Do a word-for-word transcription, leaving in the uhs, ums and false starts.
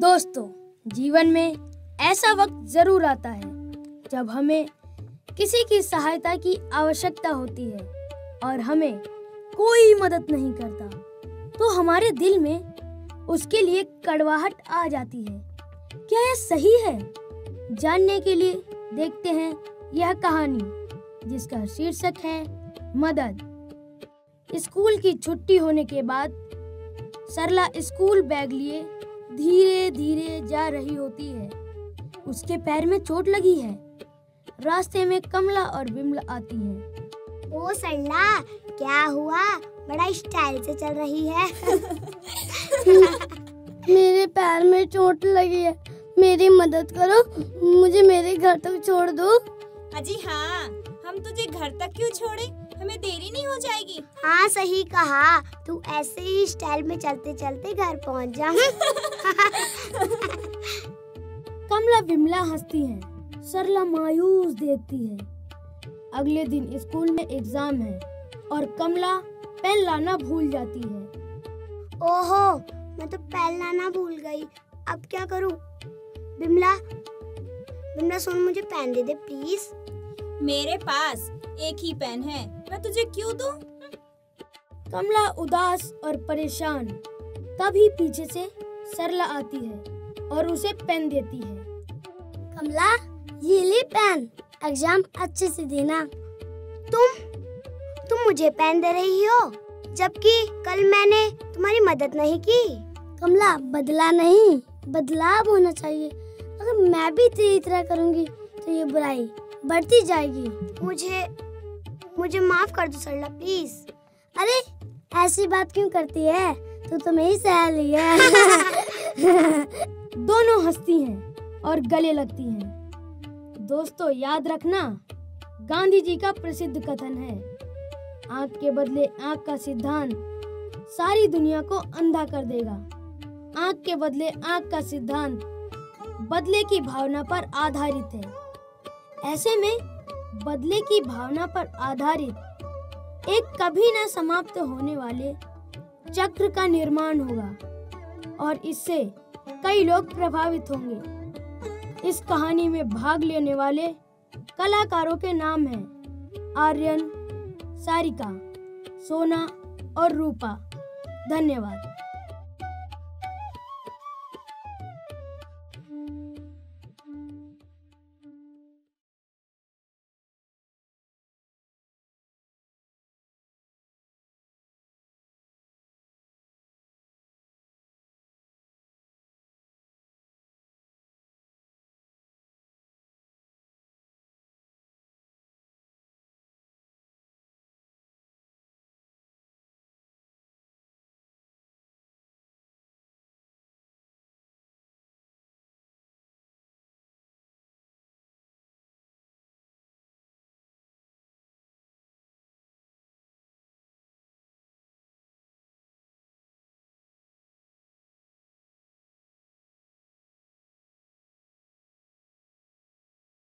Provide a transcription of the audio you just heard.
दोस्तों, जीवन में ऐसा वक्त जरूर आता है जब हमें किसी की सहायता की आवश्यकता होती है और हमें कोई मदद नहीं करता, तो हमारे दिल में उसके लिए कड़वाहट आ जाती है। क्या यह सही है? जानने के लिए देखते हैं यह कहानी, जिसका शीर्षक है मदद। स्कूल की छुट्टी होने के बाद सरला स्कूल बैग लिए धीरे धीरे जा रही होती है। उसके पैर में चोट लगी है। रास्ते में कमला और विमला आती हैं। ओ सरला, क्या हुआ? बड़ा स्टाइल से चल रही है। मेरे पैर में चोट लगी है, मेरी मदद करो, मुझे मेरे घर तक छोड़ दो। अजी हाँ, हम तुझे घर तक क्यों छोड़े? हमें देरी नहीं हो जाएगी? हाँ सही कहा, तू ऐसे ही स्टाइल में चलते चलते घर पहुंच जा। कमला विमला हंसती हैं। सरला मायूस देखती है। अगले दिन स्कूल में एग्जाम है और कमला पेन लाना भूल जाती है। ओहो, मैं तो पेन लाना भूल गई। अब क्या करूं? विमला, विमला सुन, मुझे पेन दे दे प्लीज। मेरे पास एक ही पेन है, मैं तुझे क्यों दूं? कमला उदास और परेशान। तभी पीछे से सरला आती है और उसे पेन देती है। कमला, ये ले पेन, एग्जाम अच्छे से देना। तुम तुम मुझे पेन दे रही हो, जबकि कल मैंने तुम्हारी मदद नहीं की। कमला, बदला नहीं, बदलाव होना चाहिए। अगर मैं भी तेरी तरह करूंगी तो ये बुराई बढ़ती जाएगी। मुझे मुझे माफ कर दो सरला प्लीज। अरे ऐसी बात क्यों करती है? तू तो मेरी सहेली है। दोनों हंसती हैं और गले लगती हैं। दोस्तों, याद रखना, गांधी जी का प्रसिद्ध कथन है, आंख के बदले आंख का सिद्धांत सारी दुनिया को अंधा कर देगा। आंख के बदले आंख का सिद्धांत बदले की भावना पर आधारित है। ऐसे में बदले की भावना पर आधारित एक कभी न समाप्त होने वाले चक्र का निर्माण होगा और इससे कई लोग प्रभावित होंगे। इस कहानी में भाग लेने वाले कलाकारों के नाम हैं आर्यन, सारिका, सोना और रूपा। धन्यवाद।